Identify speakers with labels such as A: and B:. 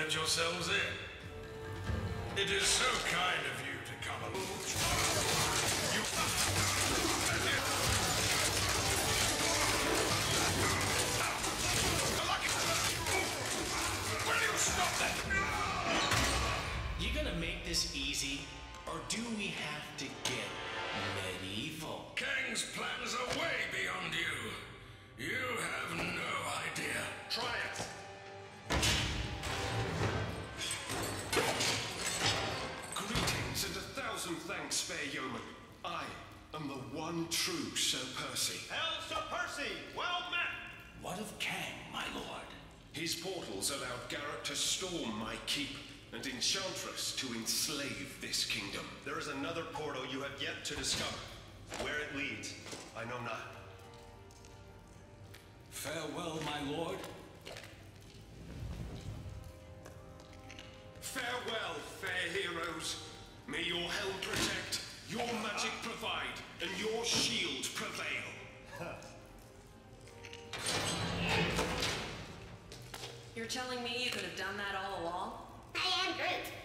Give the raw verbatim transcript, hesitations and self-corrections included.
A: let yourselves in. It is so kind of you to come along. You... Will you stop that?
B: You gonna make this easy, or do we have to get medieval?
A: Kang's plans are way beyond you. You have no idea. Try it.
C: Greetings and a thousand thanks, fair yeoman. I am the one true Sir Percy.
D: Hail, Sir Percy! Well met!
B: What of Kang, my lord?
C: His portals allowed Garrett to storm my keep, and Enchantress to enslave this kingdom.
D: There is another portal you have yet to discover. Where it leads, I know not.
B: Farewell, my lord.
C: Farewell, fair heroes. May your helm protect, your magic provide, and your shield prevail.
E: You're telling me you could have done that all along?
F: I am Groot.